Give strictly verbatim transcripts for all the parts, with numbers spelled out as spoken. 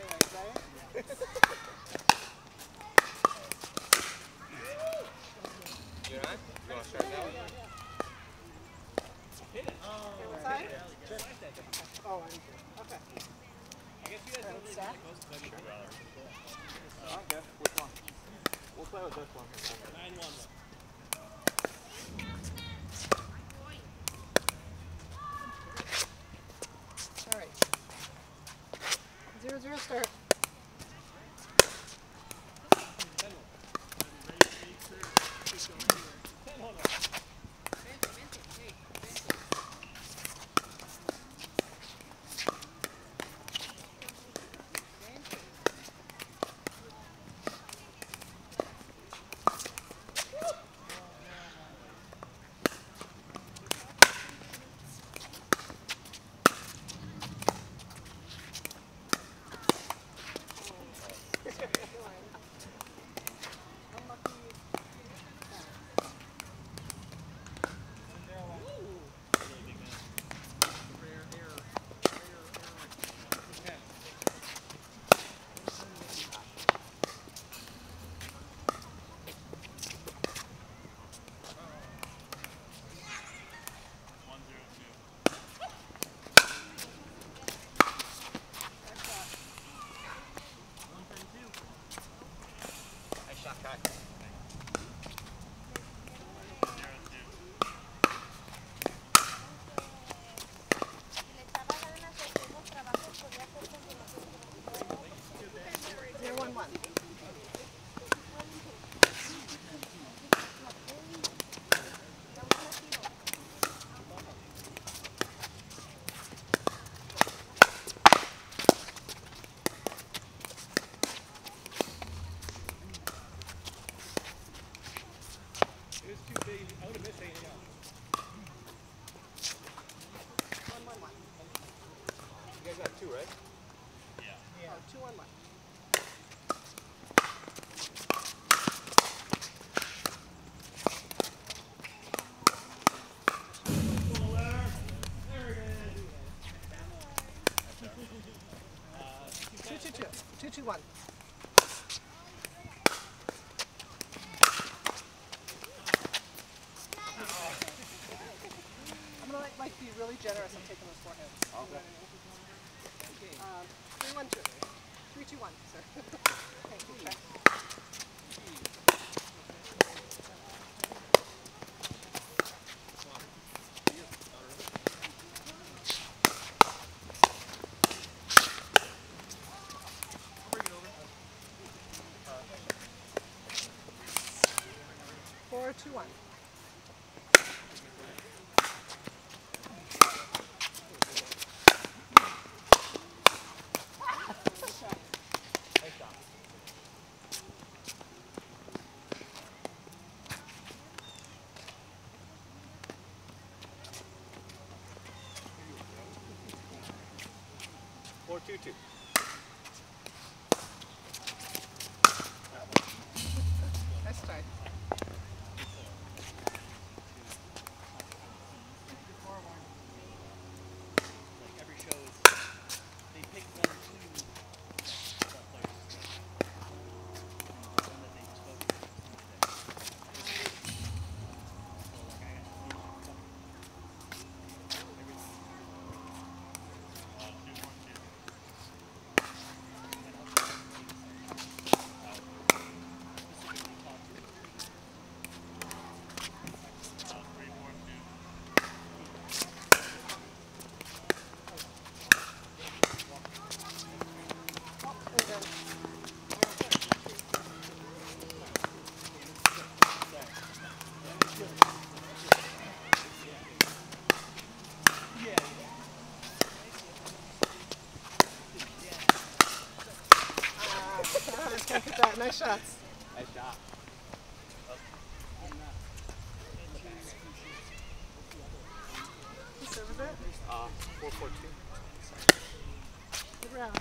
anyways, right? You're on? You want to start now? Okay, what side? Oh, I need to. Okay. I guess you guys don't really Stack? close to maybe I guess. Which one? We'll play with this one. nine one. All right. Zero zero start. Zero one one. It was too big. I would have missed anything else. One one one. You guys got two, right? Yeah. Oh, two one one. Two two two. Two two one. I'm gonna like, like be really generous and taking those four hits. Okay. Um, three one two. Three two one, sir. Thank you. Check. Four two one. Four two two. Nice try. Like every show is they pick one or two football players to go. One that they spoke to. So like I got two Can't get that. Nice shots. Nice shot. What serve is it? Uh, four four two. Good round.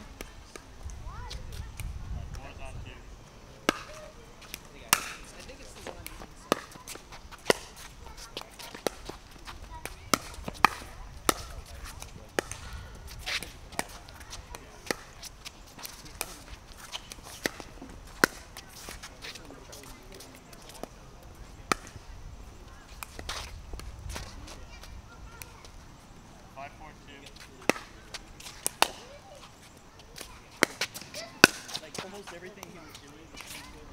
almost everything he was doing was pretty good.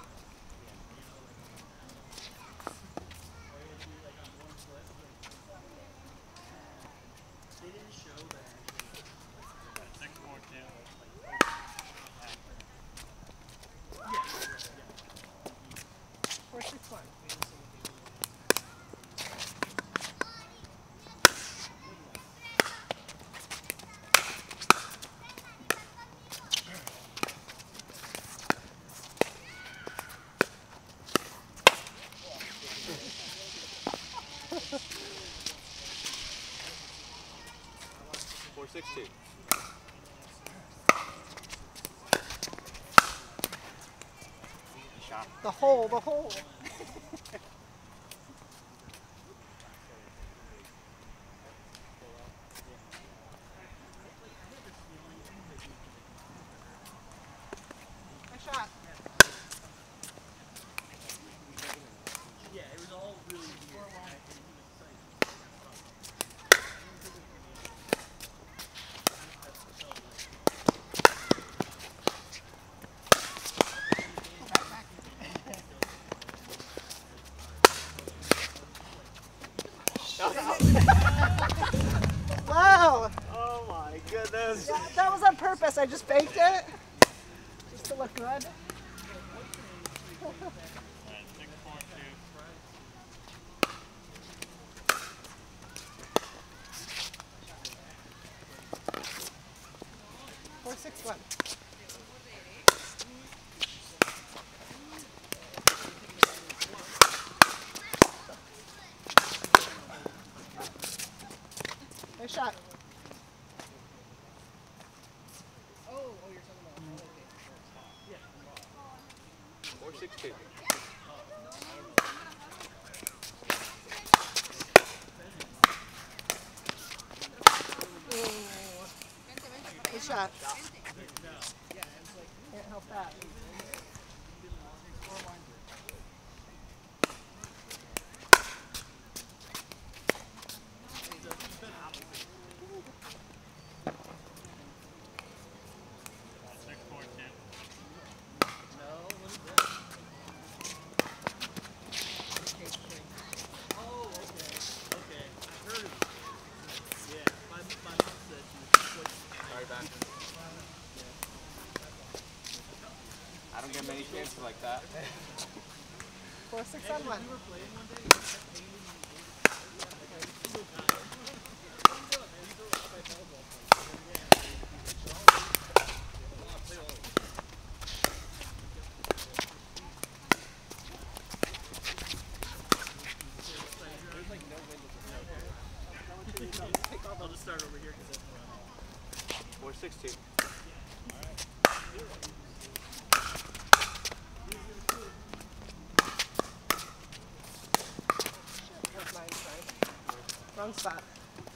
They didn't show that actually. Six more two. Four, six, one. Four six two. Shot. The hole, the hole. I shot. Yeah, it was all really weird. Wow. Oh my goodness. Yeah, that was on purpose. I just faked it. Just to look good. Alright, six four two. Four, six, one. Nice shot. Oh, oh, you're talking about. Okay. Four six two. Good shot. Can't help that. Six four two. Oh, okay. Okay. I heard of it. Yeah, my, my mom said she was like, Sorry, Ben. I don't get many chances like that. Four, six, on one. we were playing one day. I'll just start over here because that's Four six two. That's mine, sorry. Wrong spot.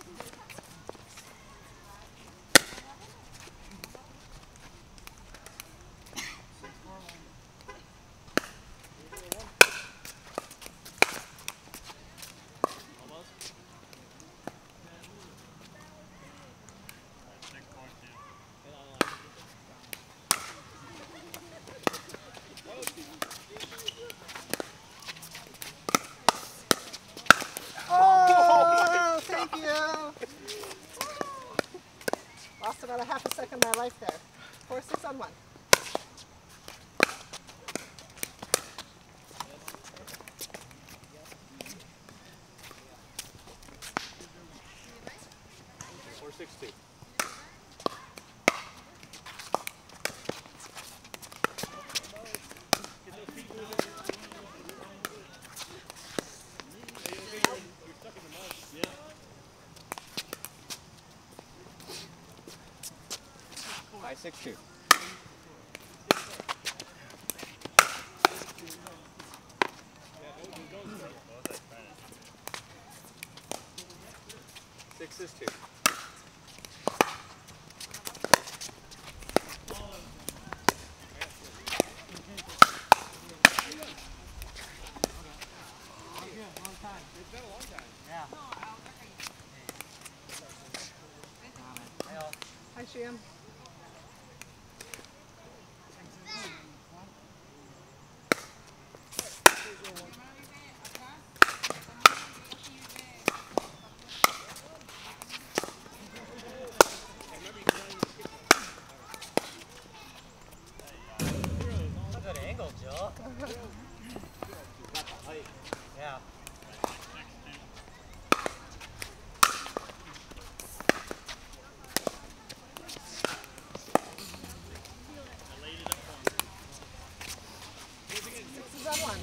almost. Six four two. Oh, thank you. Lost about a half a second of my life there. Four, six, on one. Four six two. Five six two. Six is two. Hi, Sham. Got the height. Yeah. Six is on one.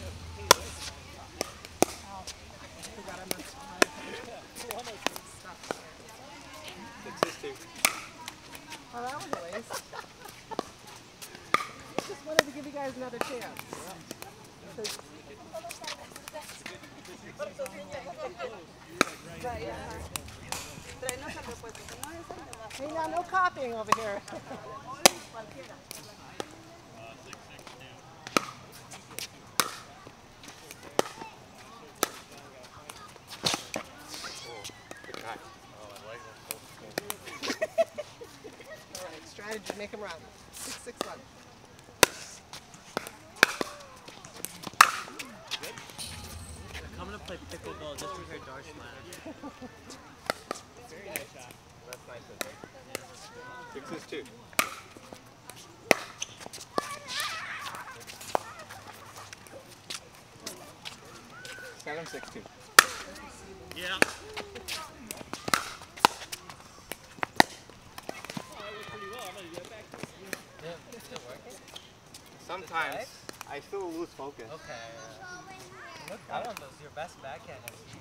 Oh, I forgot I'm on stop. Six is two. Oh, that was a waste. Just wanted to give you guys another chance. Because- Hey, now no copying over here. Good guy. All right, strategy, make him run. Six, six, one. I'm gonna play pickleball just to hear Darsh laugh. Very nice shot. That's nice of him. Six is two. Seven, six, two. Yeah. Oh, that went pretty well. I'm gonna get back to you. Yeah, it's still working. Sometimes Right? I still lose focus. Okay. Look, that one was your best backhand.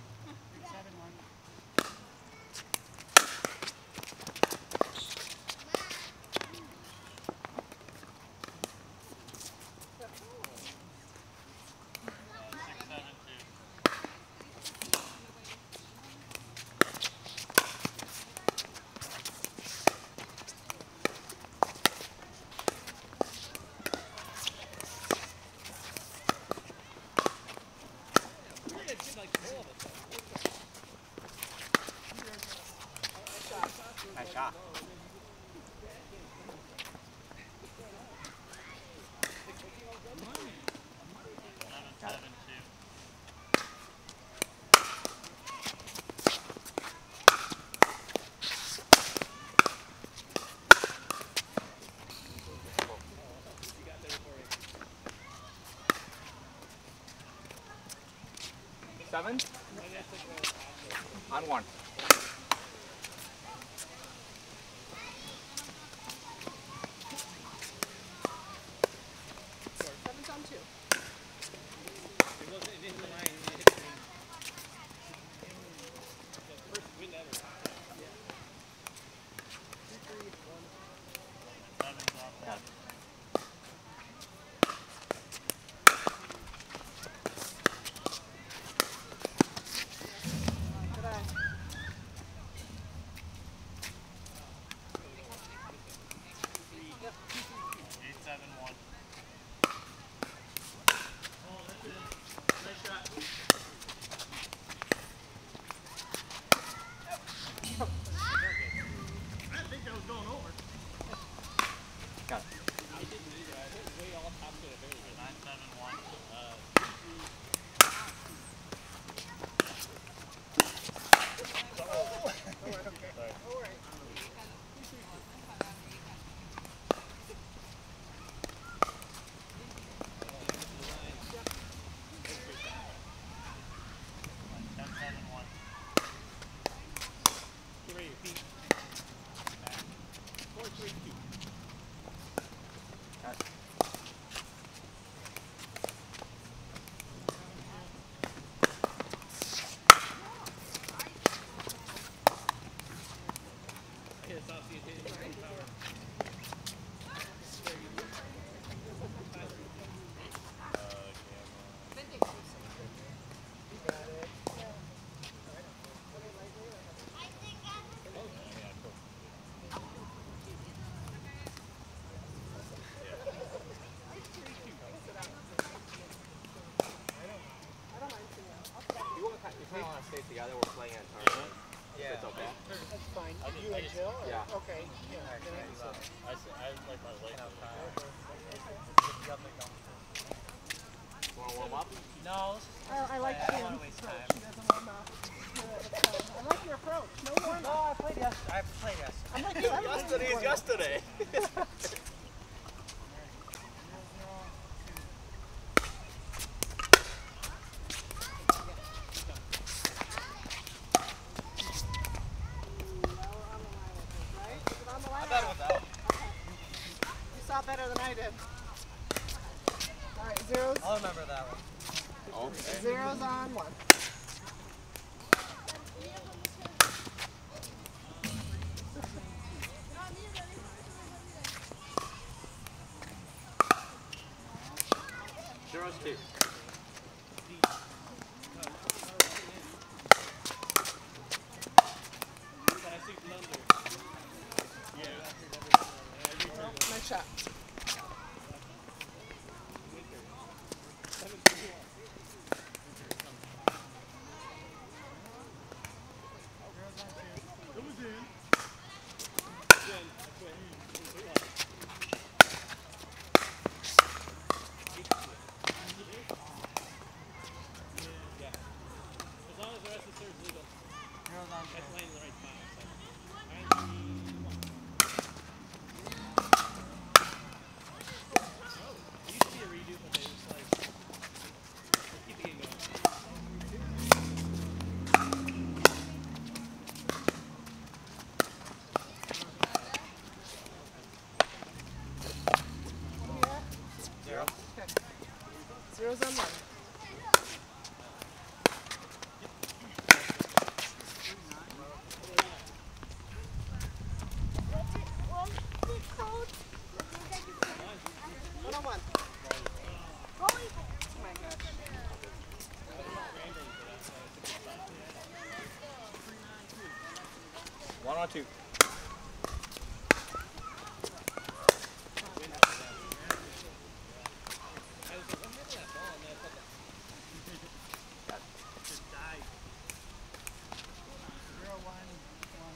Nice shot. Seven? On one. Seven's on two. It wasn't, it didn't line, it hit the ring. The first win ever. Two, three, one. Yeah. Good eye. Eight, seven, one. Nice shot. I didn't think that was going over. Got it. I didn't either. I hit way off top to the very good. Nine, seven, one. Uh, All right. ten, seven, one. Get ready to beat. Four, three, two. Got it. I hit a soft seat, hit it in the power. You want to, if we want to stay together, we're playing at tournament. Yeah. It's okay. That's fine. I just- You I and just- Jill? or- yeah. Okay. Yeah. Alright, then thank you, so- love. I, s- I like my leg. You know, You want to warm up? No, I, I like I don't Sam's wanna waste approach. time. She doesn't warm up. Yeah, I like your approach. No warm no, up. I played yesterday. I played yesterday. I'm like you. I like Yesterday your is warm up. yesterday. Zeros. I'll remember that one. Okay. Zeros on one. Zeros two. Classic blunder. Nice shot. As long as the rest of the serve's legal. Zeros on That's two. laying in the right spot. It used to be a redo, but they just like let's keep the game going. Zero. Okay. Zeros on one. One on one. Oh my gosh. One on two. I was like, what happened to that ball? And then I thought that just died. Zero, one, one.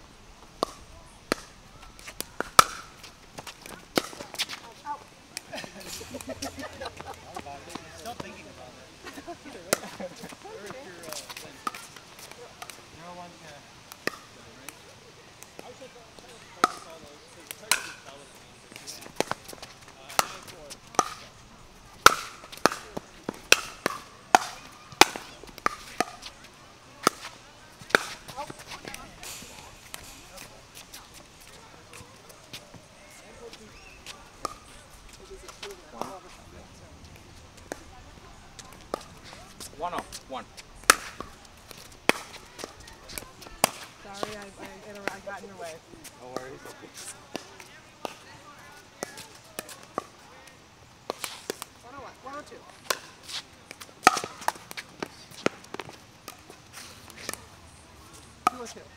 Still thinking about it. Where's your uh, thing? Zero, one, two. I was just trying to focus all those because it's hard to just tell what it means. Uh, nine four. One off. One. Sorry, I, I, inter- I got in your way. No worries. One on one. One on two. Two on two.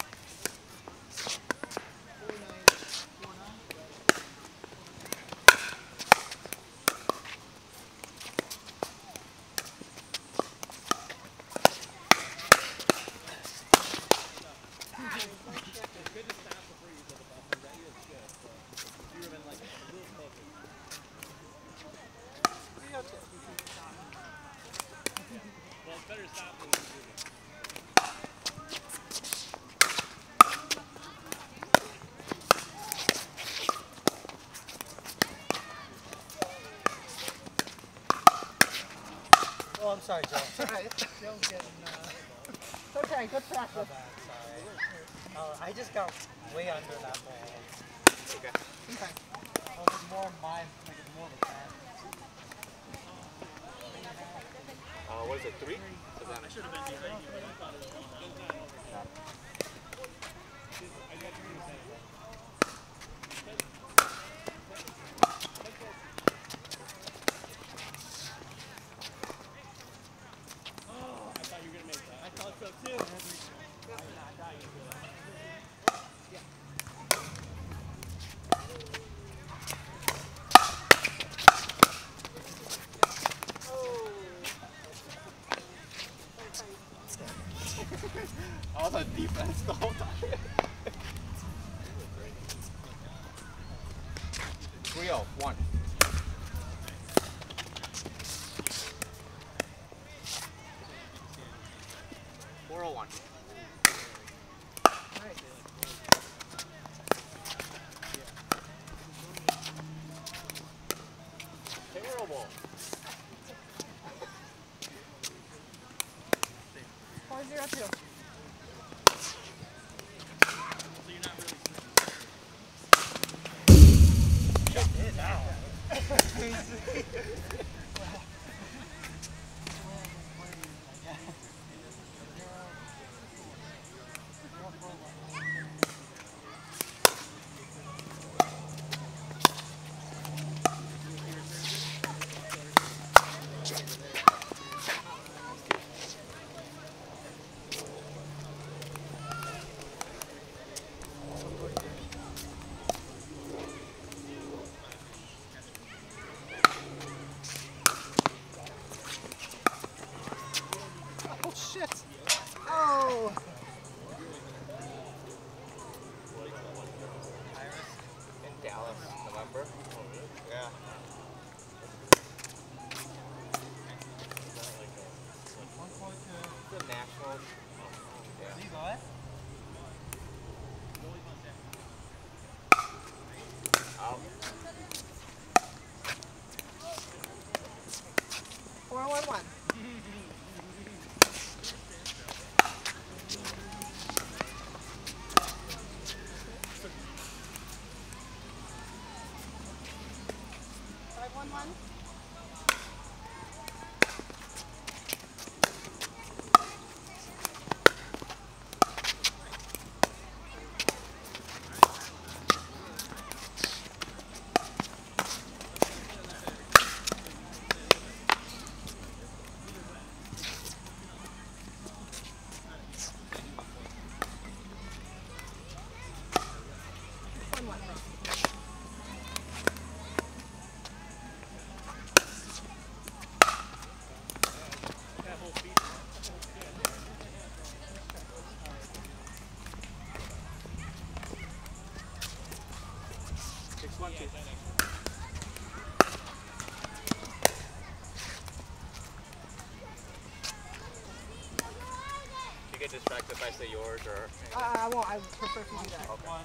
It's good to stop before you go to the ball. That is good. But you would have been like a little closer. Three on two. Well, it's better to stop than to do it. Oh, I'm sorry, Joe. All right. Joe's getting, uh, It's okay. Good my practice. bad, sorry. Oh, I just got way under that ball. Okay. Okay. Oh, it's more mine, like it's more of a bad. Uh, what is it? Three? I should have been behind you, but I thought it was one. It's not over. I got you in the center. Oh, I thought you were gonna make that. I thought so too. I thought you were gonna. I was on defense the whole time. Three oh. One. Four oh one. Nice. Terrible. Four zero two. So you're not really. It now. Oh shit! Oh! In Dallas, November. Yeah. The national. Yeah. Out. Four one one. Five one one. One one. Six one two. You get distracted if I say yours or. Uh, I won't. I prefer if you do that. Okay.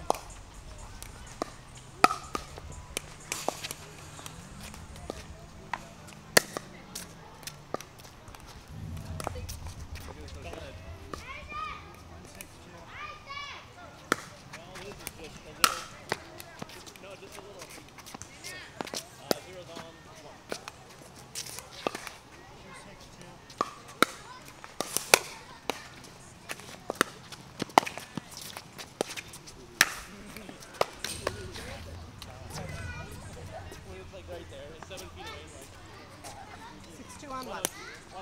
Six two on one.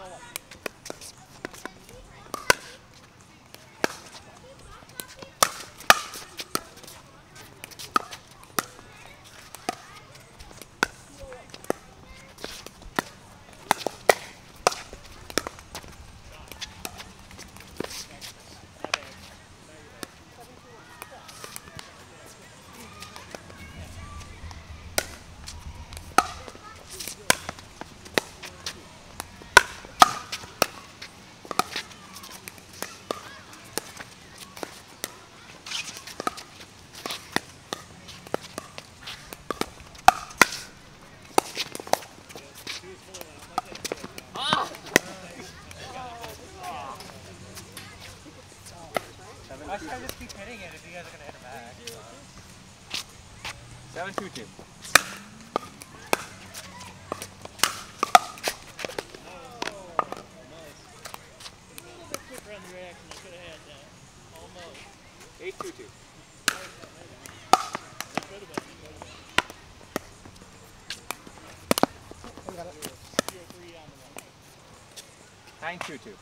Why should I just keep hitting it if you guys are going to hit it back? Seven two two. Eight two two. I got it. Nine two two.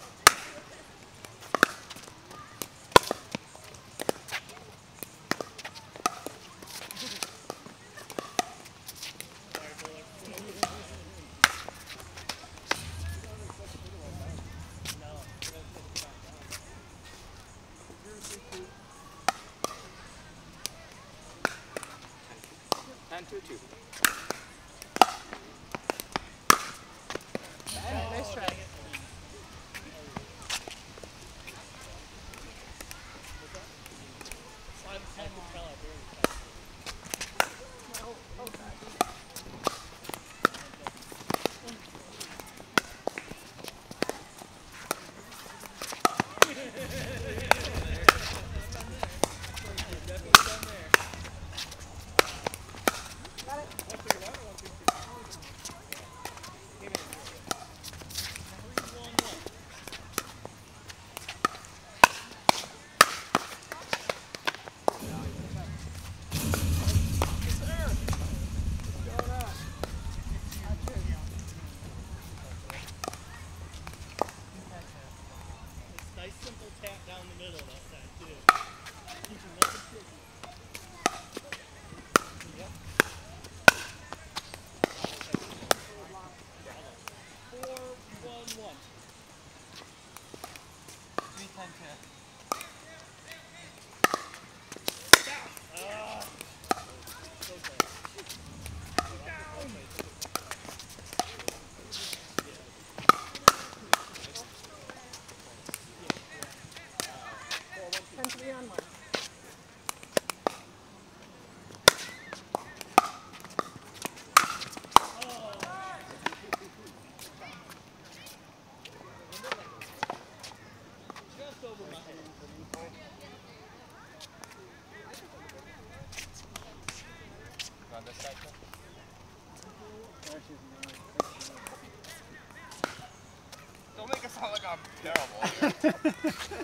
Ten two two. Nice try. terrible.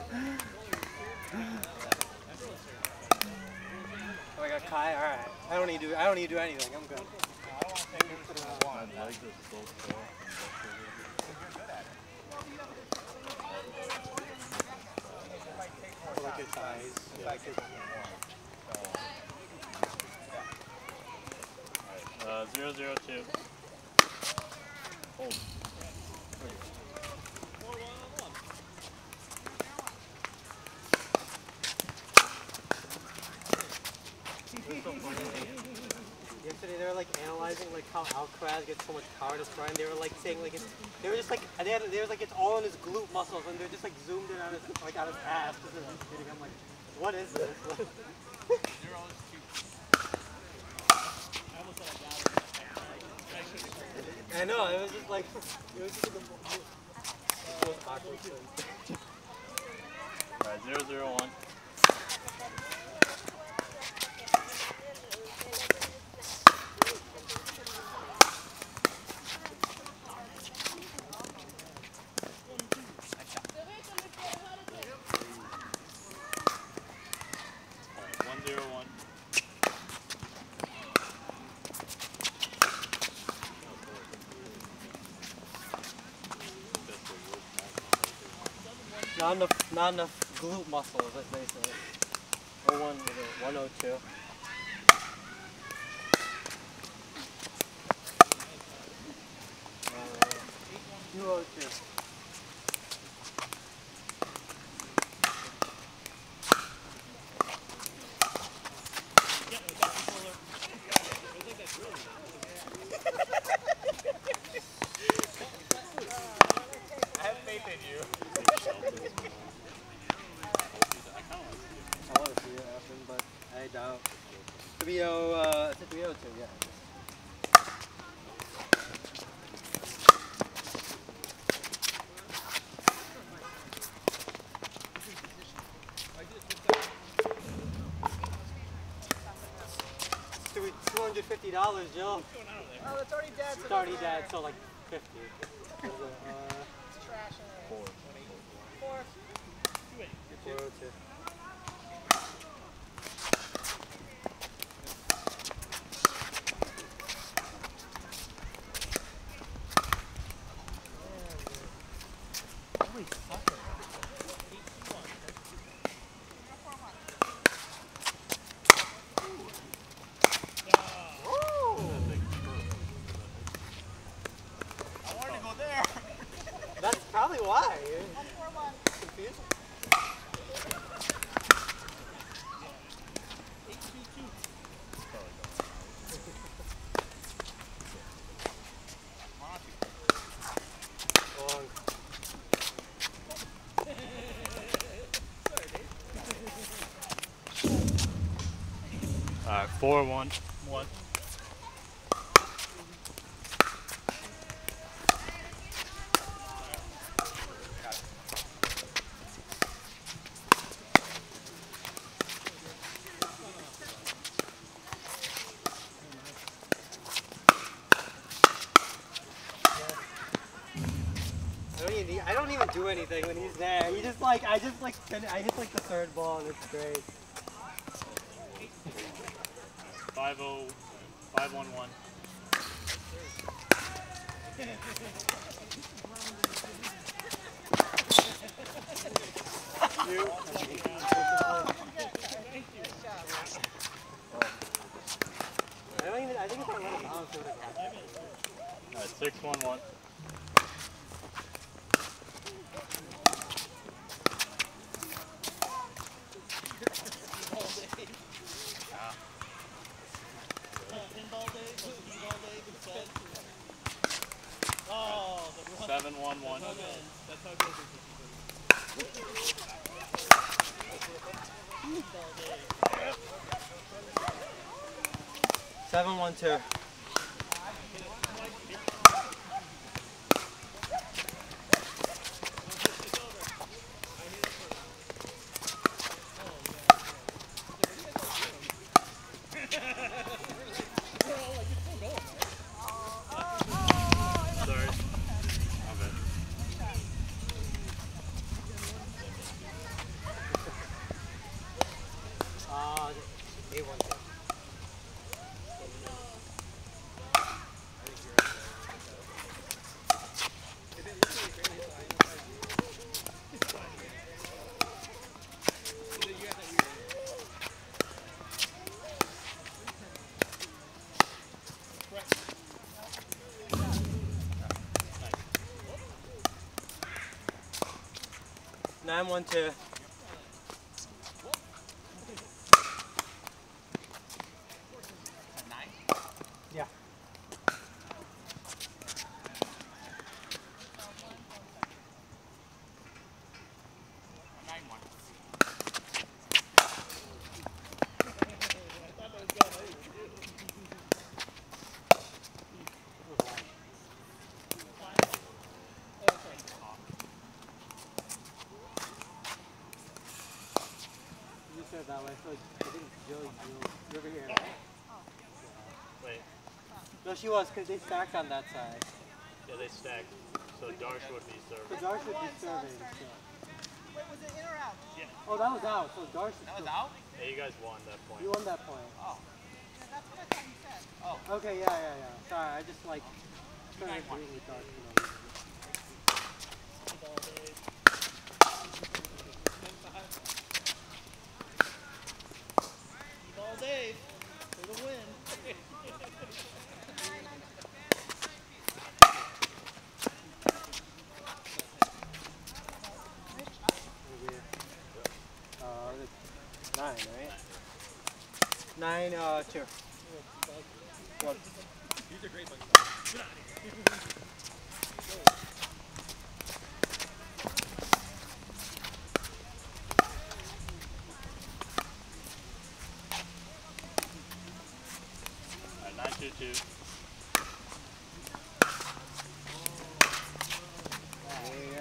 Oh, I got Kai. All right. I don't need to. Do, I don't need to do anything. I'm good. I don't want to take you to the one. My legs are so sore. I like his eyes. I like his Uh, zero zero two. Oh. Yesterday they were like analyzing like how Alcaraz gets so much power to strike, and they were like saying like it's, they were just like they had they were like it's all on his glute muscles, and they're just like zoomed in on his like on his ass. I'm like, what is this? I know, it was just like, it was just like the most awkward thing. Alright, zero zero one. One zero one. Not enough, not enough glute muscles, as they say. oh one, one oh two. Uh, two oh two. I have faith in you. I want to see it happen, but I doubt. three oh, uh, it's a three oh two, yeah. two hundred fifty dollars, Jill. Oh, that's already dead. So It's already dead, so like fifty. Uh, It's trash. Four. Four. four oh two. I wanted to go there. That's probably why. One, four, one. Confusing. Long. Alright, four one. One. I don't even, I don't even do anything when he's there. He just like, I just like, spin, I hit like the third ball and it's great. Five oh. Five one one. I don't even, I think if I let him bounce, it would have happened. Alright, six one one. Seven one one. Seven one two. Sorry. My bad. Nine one two. Nine? Yeah. Nine one. You said it that way, so I think it's Joey Jules. You're over here, right? Wait. No, she was, because they stacked on that side. Yeah, they stacked. So Darsh would be So serving. Darsh would be serving. So. Wait, was it in or out? Oh, that was out. So Darsh is That was still- out? Hey, you guys won that point. You won that point. Oh. Yeah, that's what I thought you said. Okay, yeah, yeah, yeah. Sorry, I just like started agreeing with Darsh for no reason. Ball Dave for the win. Maybe, uh, nine, right? Nine, uh, two. One. These are great bugs. Alright, nine two two. Yeah.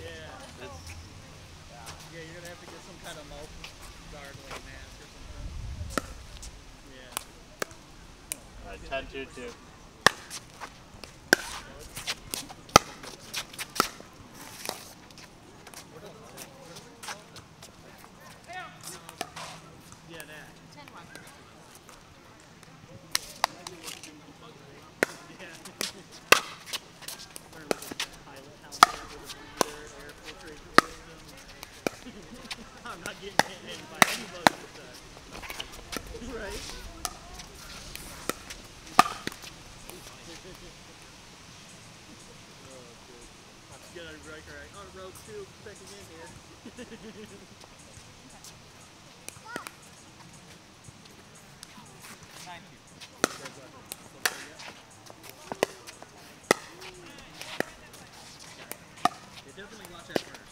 Yeah, you're gonna have to get some kind of mouth guard like mask or something. Yeah. Alright, ten two two. Yeah, that. ten one. Yeah. Or like a pilot helmet with a breather, air filtration system. I'm not getting hit in by any bugs with that. Right? Get on a break, alright. On road two, checking in here. Nine two. Yeah, definitely watch that first.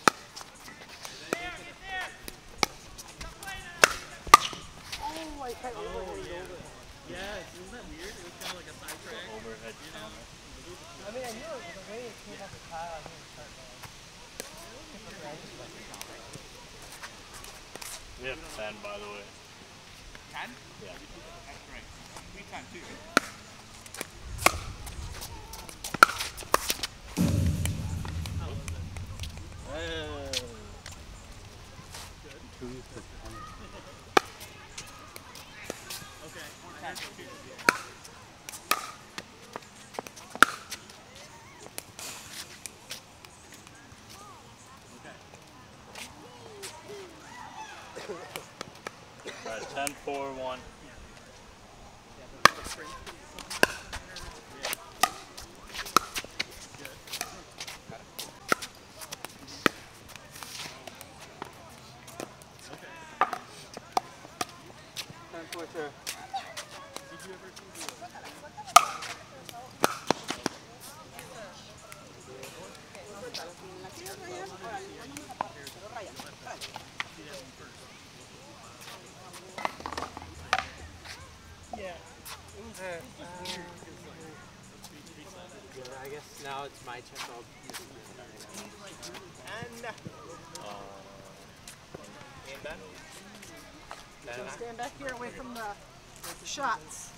Oh, I can't remember what he over. Yeah, isn't that weird? It was kind of like a sidetrack. Overhead You know? counter. I mean, I knew it was the way it came up the tile. I didn't start that. We have ten, by the way. Ten? Yeah. That's great. We ten too. Okay. ten two. Alright, ten four one. Ten four two. Did you ever see the Yeah. It was, it was weird because like Yeah, I guess now it's my turn. So I'll use it. and So stand back here away from the, the shots.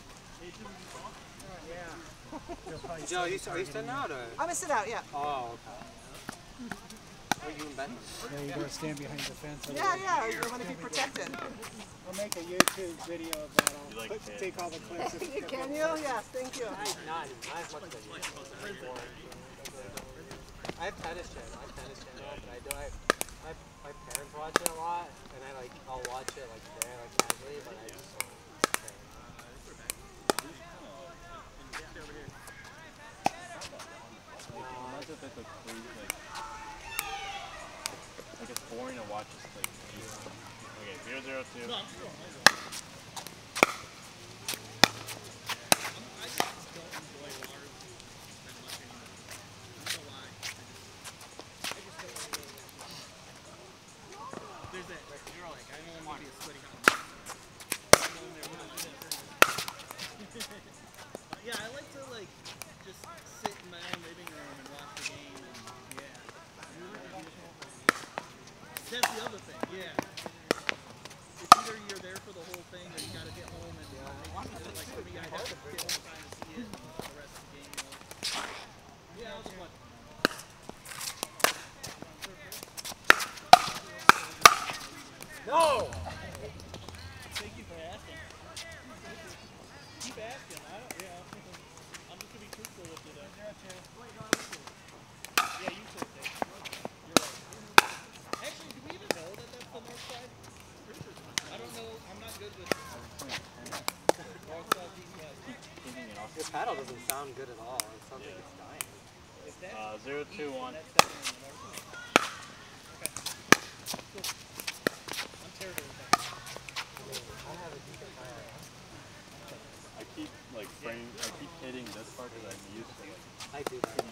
Joe, are you, are you sitting out or? I'm gonna sit out, yeah. Oh, okay. Are you in bed? Yeah, you gotta stand behind the fence. Yeah, yeah, you want to be protected. I'll make a YouTube video of that. I'll You like put- it? take all the clips. and- Can you? Yes, thank you. Not, not as much as I used to. I have tennis channel. I have tennis channel, but I do. I, my, my parents watch it a lot, and I like. I'll watch it like there, like casually, but I just don't. Like it's boring to watch this thing. Okay, zero zero two. No, I'm still on my I'm, I just don't enjoy water that much anymore. I don't know why. I just, I just don't really like There's that, like, you're like, I don't want to be a sweaty hot mess. I know when they're really this. Yeah, I like to, like, just sit in my own living room and watch the game, and, yeah. That's the other thing, yeah. It's either you're there for the whole thing, or you gotta get home and yeah. make it, like, for me, I'd have to get home time to see it, and the rest of the game, you know. Yeah, that was fun. No! Thank you for asking. Keep asking. I don't, yeah. I'm just gonna be truthful with you, though. Yeah, you said that. You're right. Actually, do we even know that that's the north side? I don't know. I'm not good with north, south, east, west. Your paddle doesn't sound good at all. It sounds like it's dying. If that's Uh, zero two east, one. then that's definitely the north side. Okay. Cool. I'm terrible with that. I have a decent tire. I keep like frame. I keep hitting this part because I'm used to like. I do that.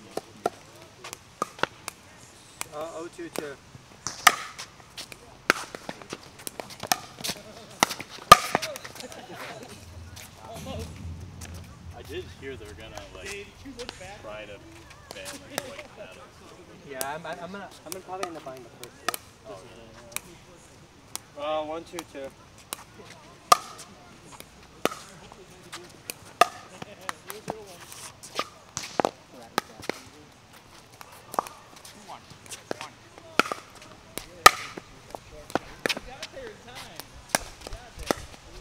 Uh, oh two two. Almost. I did hear they're gonna like Dave, you look back. try to ban like white paddles. Yeah, I'm, I'm gonna I'm gonna probably end up buying the first year. Oh, Uh, one two two. You got there in time. You got there.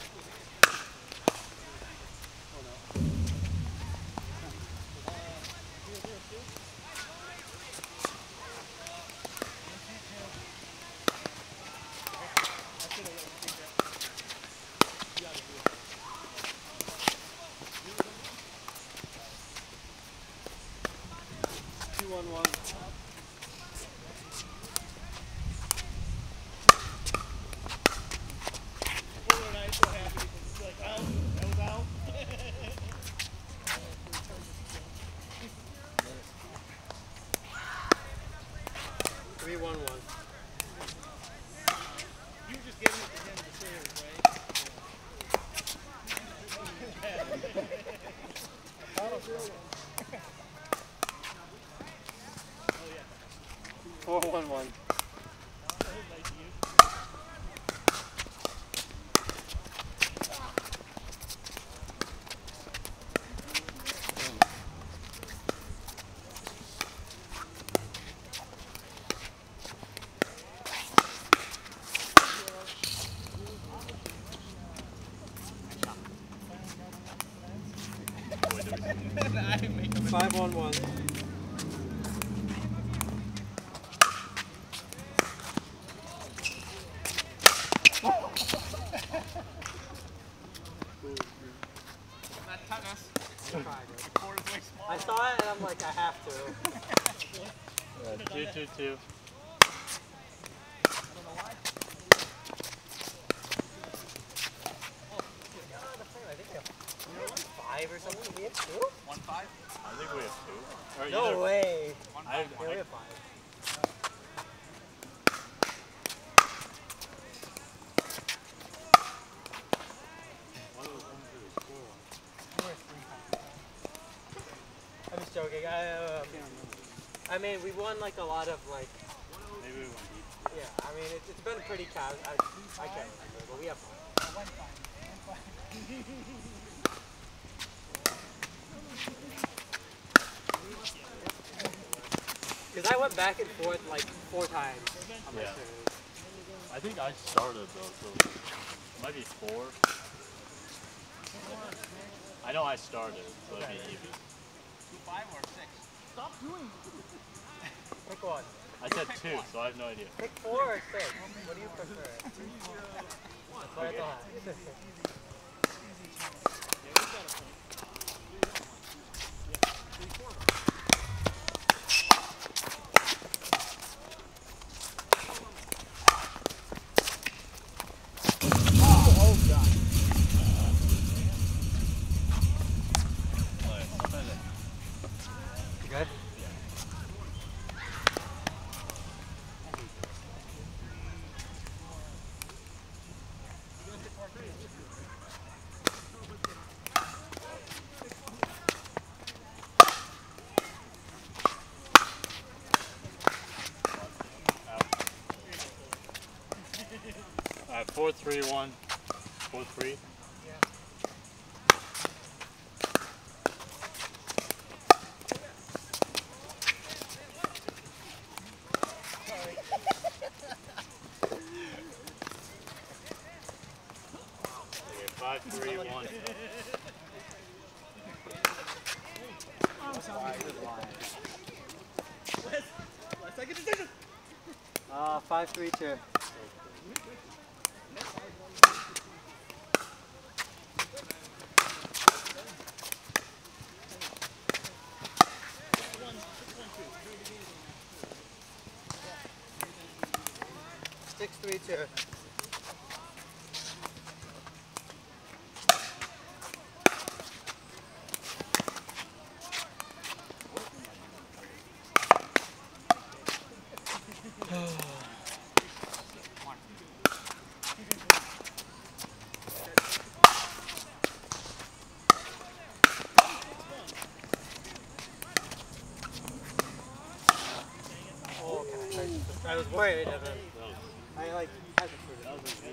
Two one one. Poor and I are so happy because it's like, out, that was out. Three one one. You were just giving it to him to serve, right? Oh yeah. Four one one. That was nice of you. Five one one. Not tennis. I saw it and I'm like, I have to. Uh, two two two. Five or something? We have two? One five. I think we have two. Or either- No way. One I, five. Yeah, we I, have five. I'm just joking. I, um, I mean, we won like a lot of like, maybe we won't eat. yeah. I mean, it, it's been pretty casual. I, I can't remember, but we have fun. Because I went back and forth like four times on my Yeah. serve. I think I started though, so it might be four. I know I started, so it'd be even. Two five or six. Stop doing Pick one. I said two, so I have no idea. Pick four or six. What do you prefer? That's what I thought. Good? Alright, four three one. Four three. Okay, five three one. Last second decision. Uh, five three two. Six three two. Oh, okay. I was worried of it. I like had to prove it.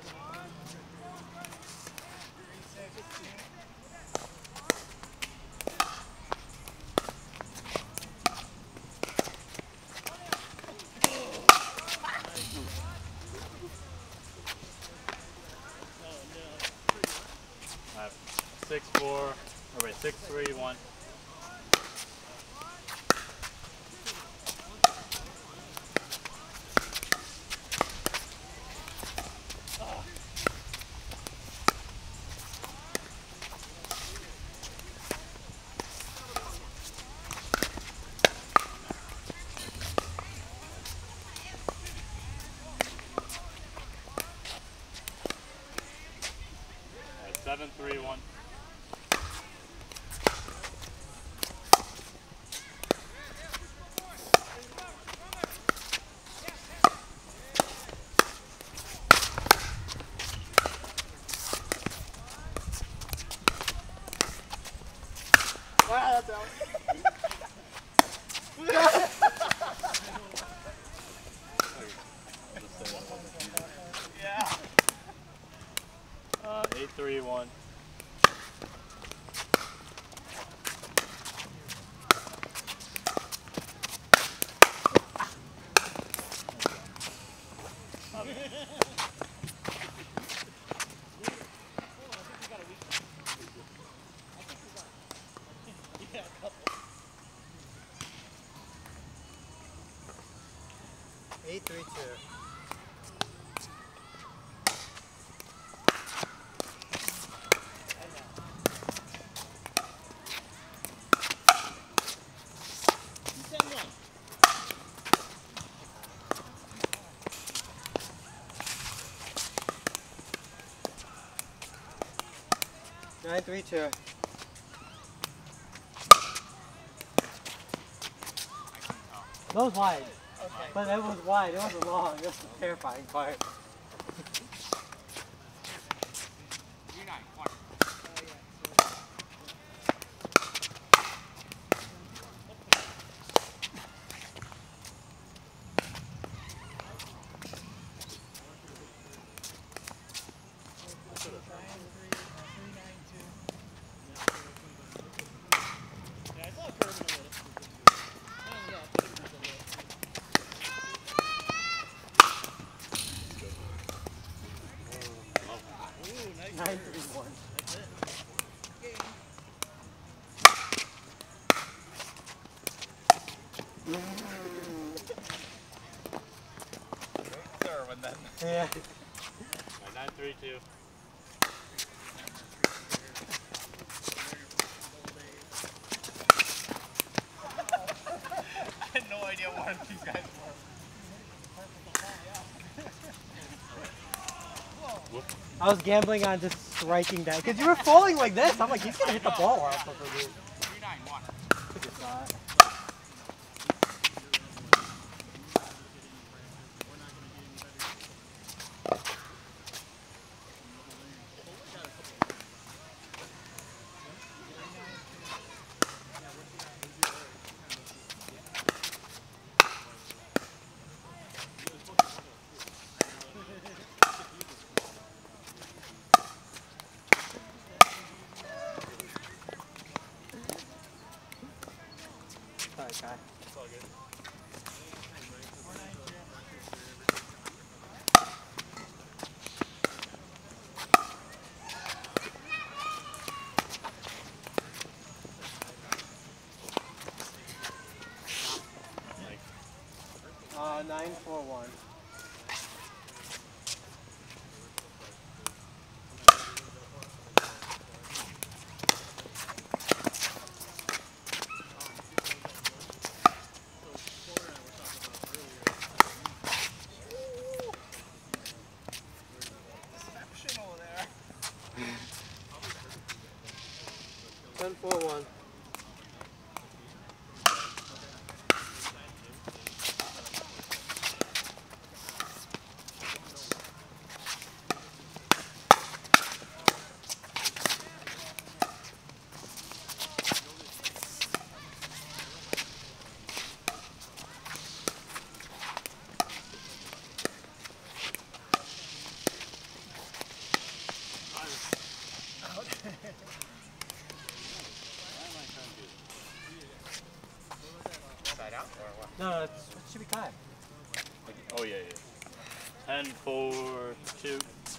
Alright, six four. Oh wait, six three one. Alright, seven three one. Wow, that's out. Yeah. Uh, eight three one. Eight three two. ten one. Nine three two. That was wide. Okay. But it was wide, it wasn't long. That's the terrifying part. Yeah, I saw a curve in the middle. Oh, yeah, I think it was a little. Ooh, nice. Nine three one. That's it. When then. Yeah. Alright, nine three two. I had no idea what these guys were. I was gambling on just striking that because you were falling like this. I'm like, he's gonna hit the ball off of me. three nine one. It's not. Sorry, Kai. It's all good. Uh, nine four one. ten four one. Side out or what? No, no, it's, it should be Kai. Oh yeah, yeah. Ten, four, two.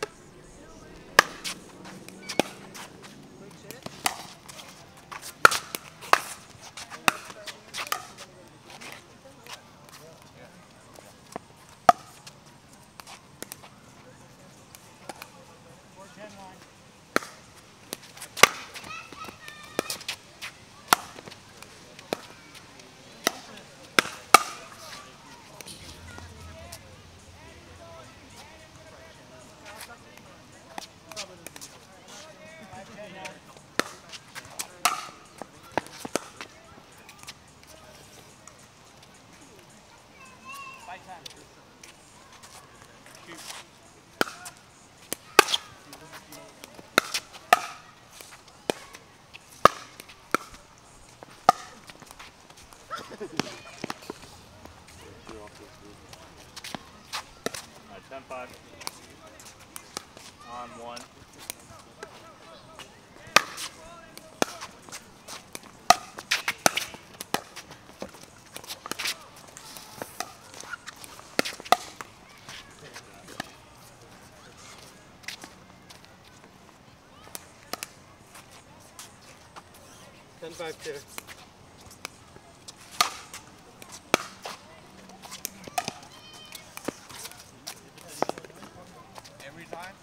Alright, ten five. On one. ten five two. Every time?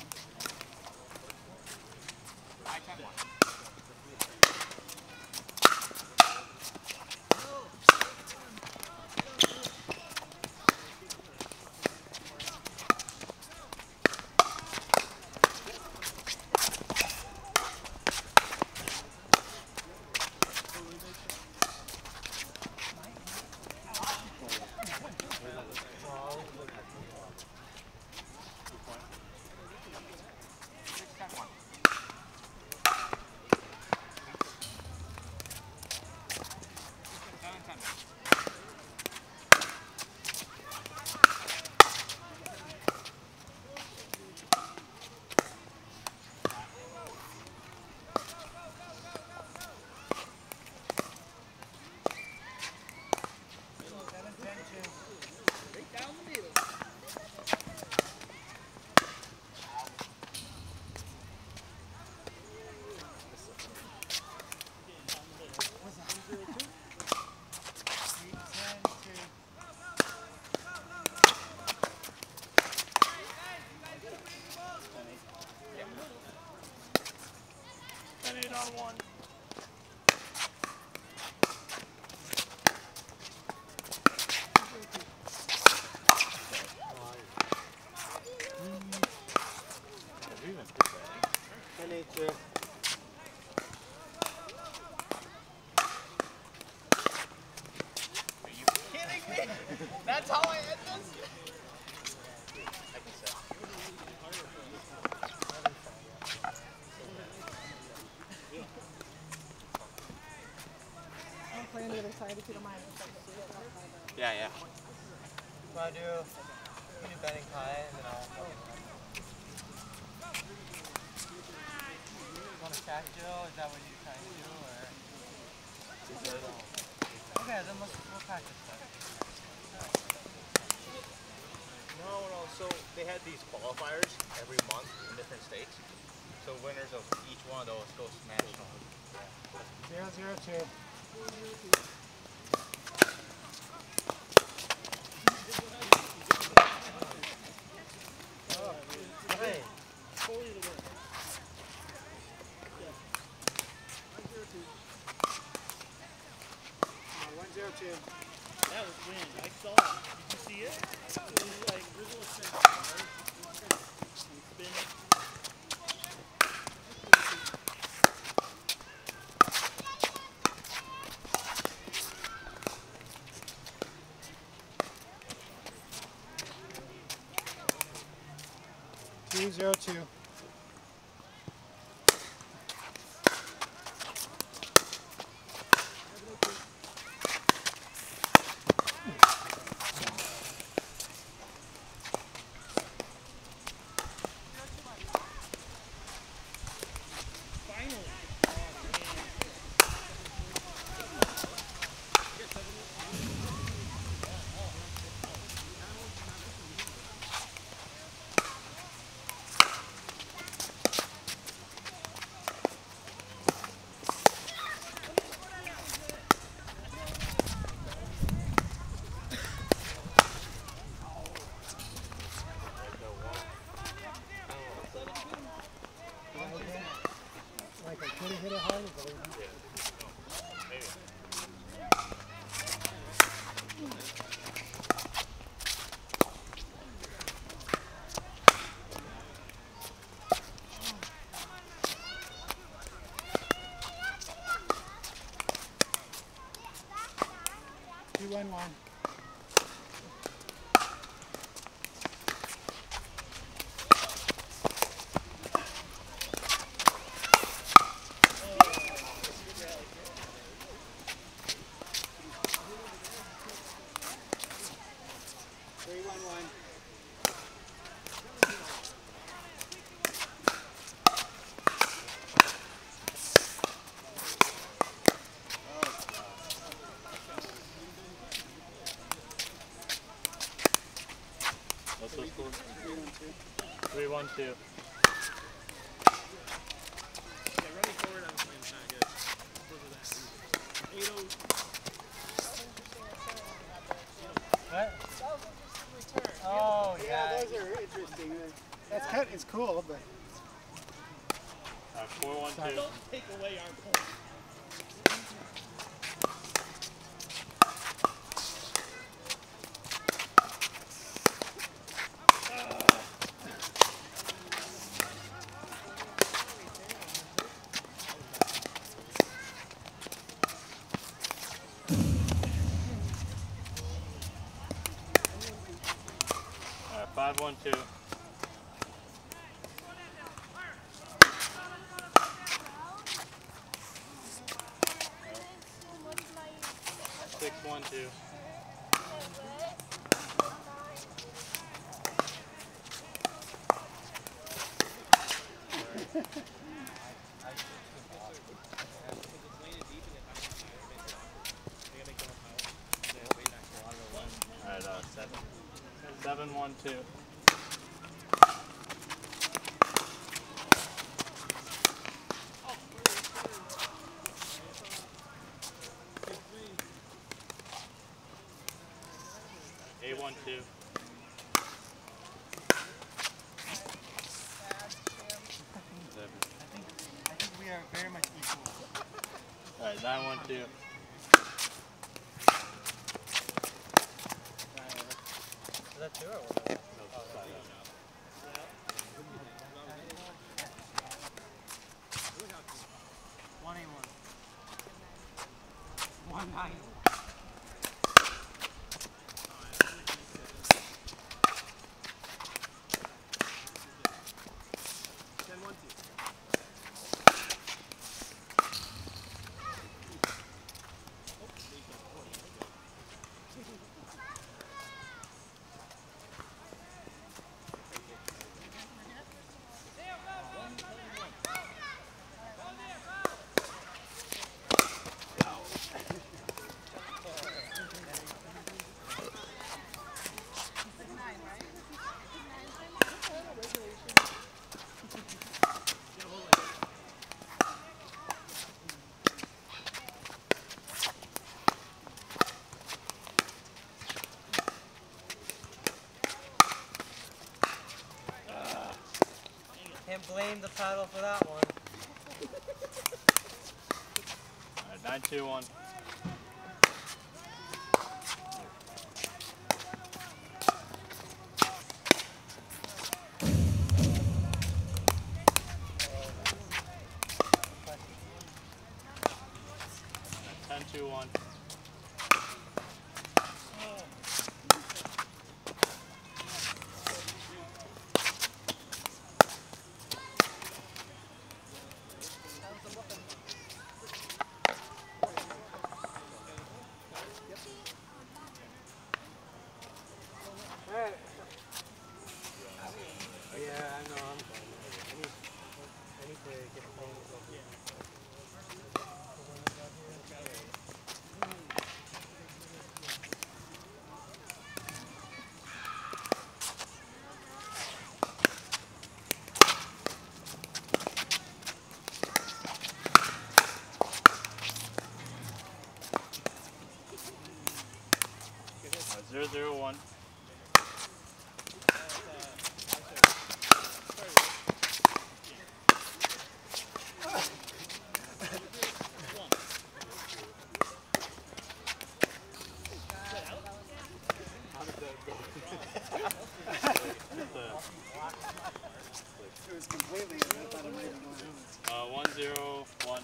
I ten one. Right down the middle. Ten eight on one. ten eight two. Are you kidding me? That's how I end this? I'll play on the other side if you don't mind. Yeah, yeah. So I do, you do Ben and Kai, and then I'll. You want to stack Joe? Is that what you're trying to do, or? Okay. Okay, then let's we'll practice that. No, no. So they had these qualifiers every month in different states. So winners of each one of those go to national. Zero, zero, two. Hey. One, zero, two. That was wind. I saw it. Did you see it? It was like Grizzle was spinning. Two, zero, two. Finally. Like I could have hit it hard, but I didn't. Two, one, one. Three, one, one. What's the score? Three, one, two. Yeah, running forward, I was playing not good. Because of that. eight oh. What? Oh Yeah, yeah. those are interesting. That's cut. It's cool, but Alright, four, one, two. Don't take away our point. Alright, five, one, two. Six, one, two. Alright, uh, seven. Seven, one, two. Eight, one, two. I think we are very much equal. Alright, nine, one, two. Is that two or what? One eight one. One nine. blame the paddle for that one. Alright, nine two one. ten two one. Alright. Yeah, I know, I'm fine. I need, I need to get home. Uh, zero zero one. It was completely, I thought it might have gone. Uh, one zero one.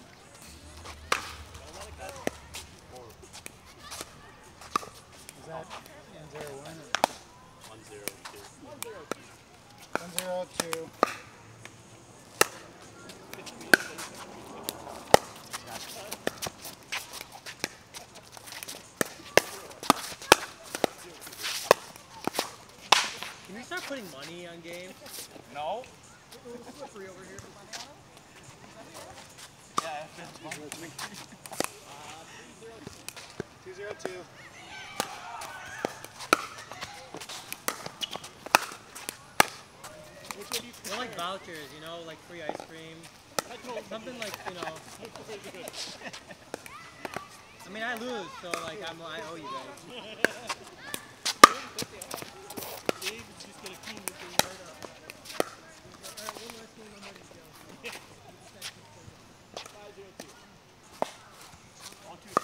Is that one zero one One zero two. or one zero two? Can we start putting money on games? No? Free over here. Yeah, it's fun. Two zero two. They're like vouchers, you know, like free ice cream. Something like, you know. I mean, I lose, so like I'm, I owe you guys. Dave's just gonna clean this thing right up. Alright, one last game, I'm ready to go. five zero two. One two.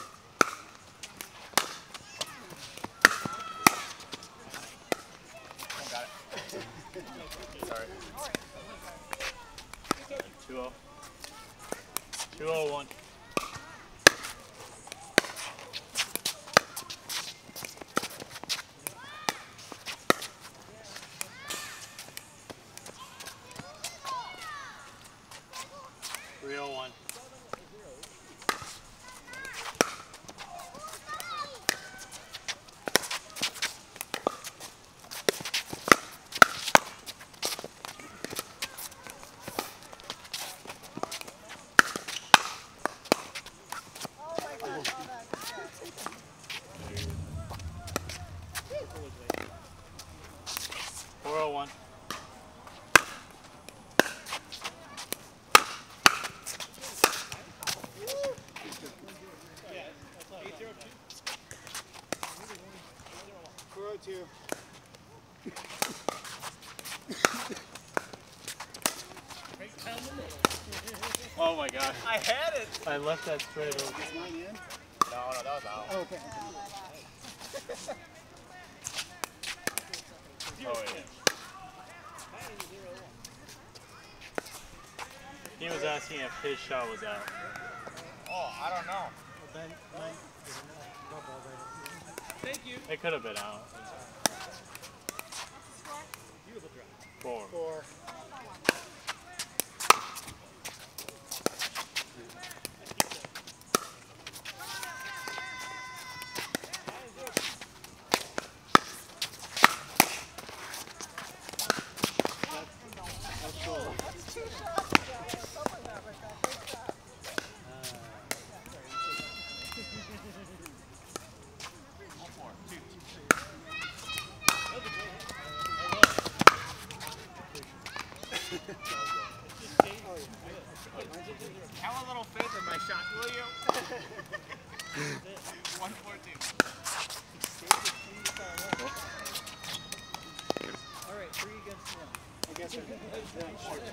Oh, got it. Sorry. two oh. two oh one. three oh one. four oh one. four oh two. Oh my god. I had it! I left that straight over. Is mine in? No, no, that was out. Oh, okay. Oh wait. He was asking if his shot was out. Oh, I don't know. Ben, Ben, Thank you. It could have been out. Four. Four. That's two shots. Yeah, something like that right there. Great job. guess they're they're not sure.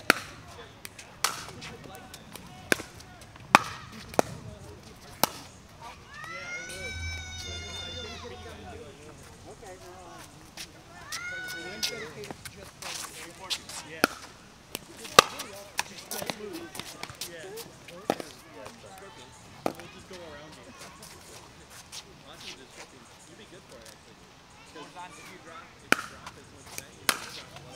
Okay, no, And I'm dedicated to just playing. Yeah. Just that move. Yeah. We'll just go around you. Honestly, this scripting, you'd be good for it, actually. Because if you drop, if you drop as much as you drop low.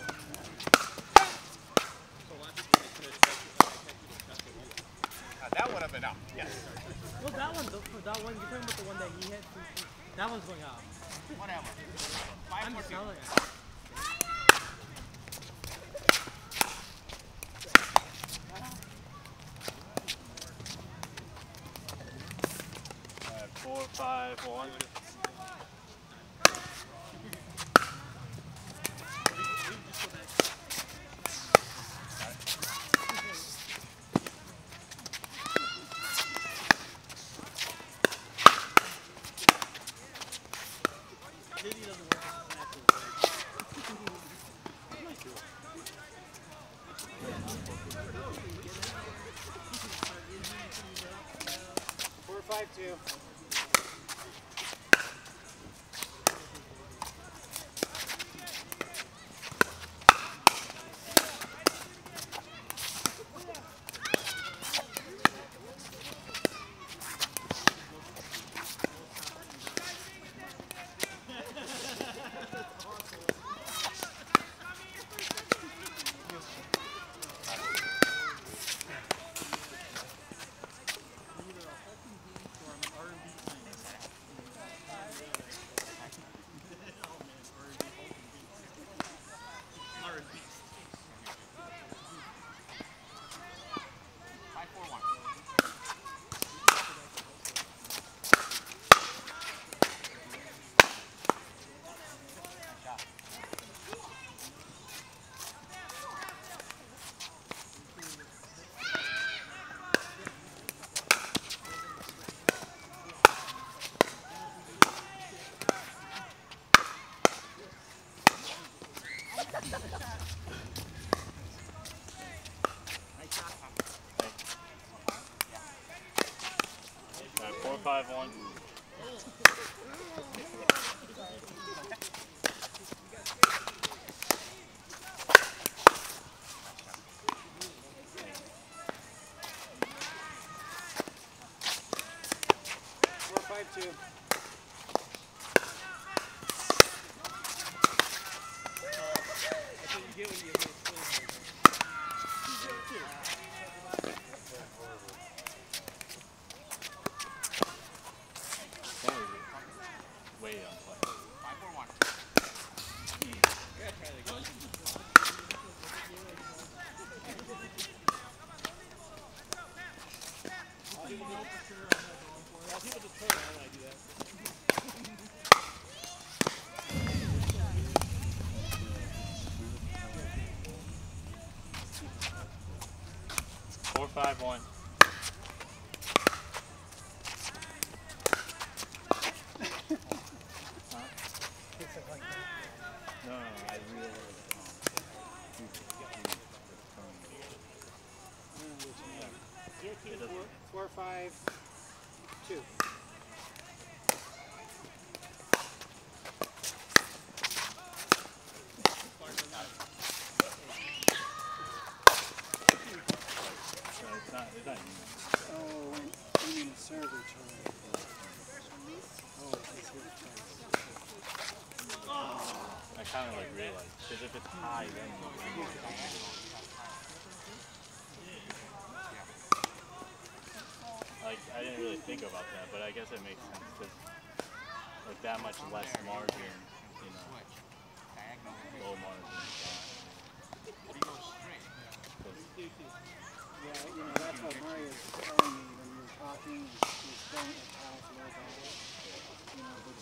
So a lot of people, they could have expected, like, I catch you to cut the wheel. Uh, that would have been up. Yes. Well, that one, the, that one, you're talking about the one that he hit. That one's going out. Whatever. I'm just telling you. Alright, four, five, one. four, five, two. Alright, four, five, one. four, five, two. That's what you get when you hit a spin. Way on play. Five, four, one. Yeah, try that again. I'll people know for sure I'm not going for it. I'll people just turn around when I do that. Four, five, one. No, no, I really. Four, four, five, two. No, it's not. It's not. Oh, when you mean the server turn. Oh, it's here. I kind of like realized because if it's high, then like I didn't really think about that, but I guess it makes sense because like that much less margin, you know, low margin. Yeah, you know, that's what Mario was telling me when we were talking. He was saying like how it's low dollar. You know, but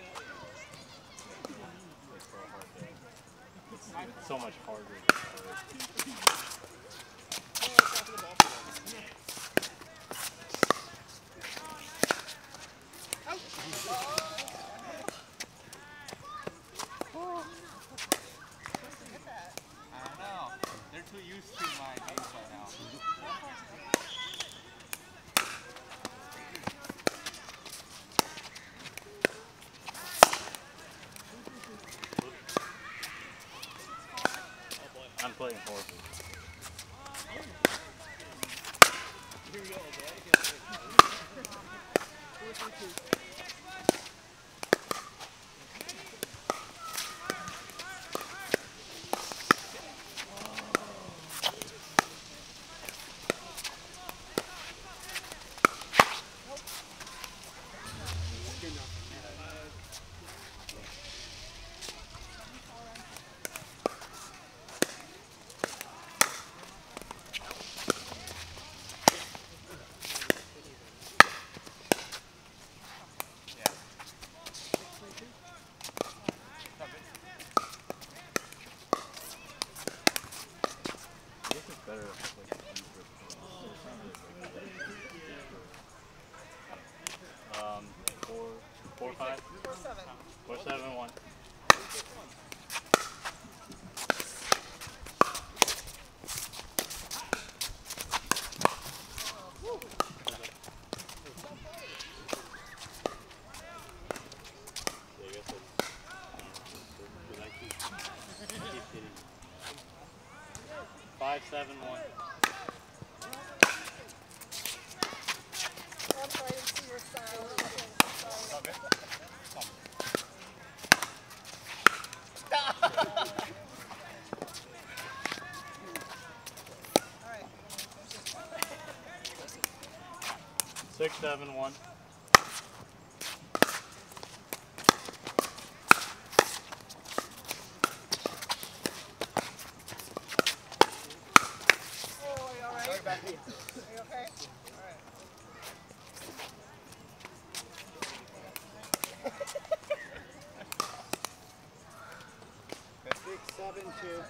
It's so hard to. It's so much harder to Hit that. playing horses. Here we go, boy. This is better. Like, um, four, four, five, Four seven. four, seven, one. I guess it's, because I keep, I keep hitting. Five, seven, one. Oh, I'm sorry, I didn't see your sign. Okay. All right. Six, seven, one. Oh, are you all right? Are you okay? All right. Six, seven, two.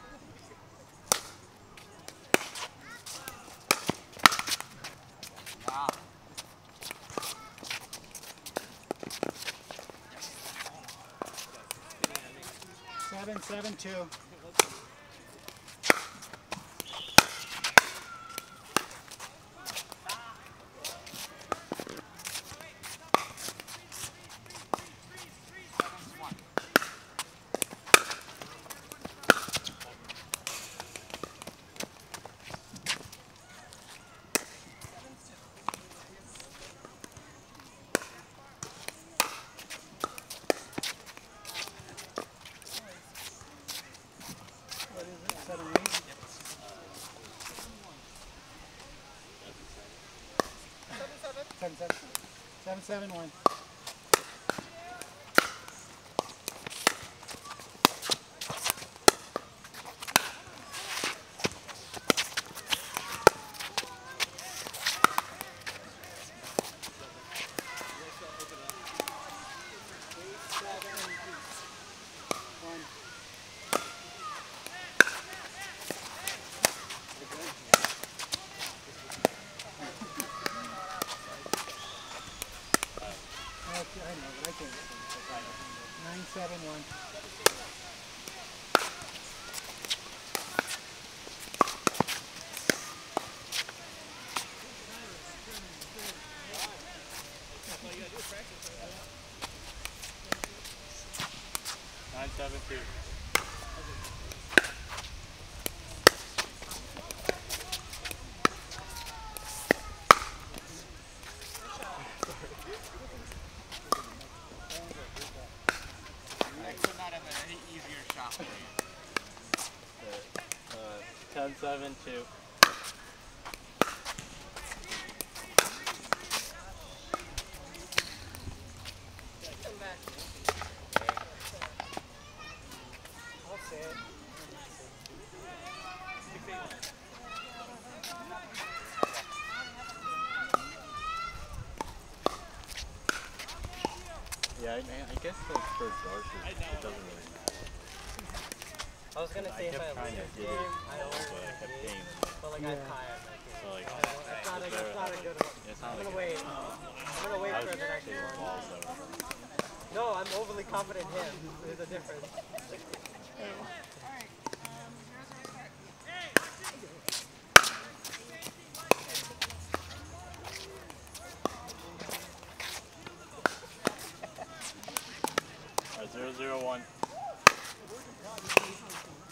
Seven, seven, two. What is it? Seven, eight? Seven, seven. Seven, seven. Seven, seven, one. Eight, seven, one. Okay, I know, but I can't. Nine, seven, one. Nine, seven, two. I could not have an easier shot for you. Uh, ten, seven, two. Come back. I'll say it. Yeah, I, I guess like for Darcy, it doesn't really matter. I was gonna I say if kept I trying to lose get the it, game, I always but I win the kept game. getting it. But like Yeah. I'm tired. Like, So like, that's not a, that's not a good one. it's I'm not gonna like wait. I'm gonna wait I for was the next taking one. balls that were No, I'm overly confident in him. There's a difference. uh, zero, zero, one.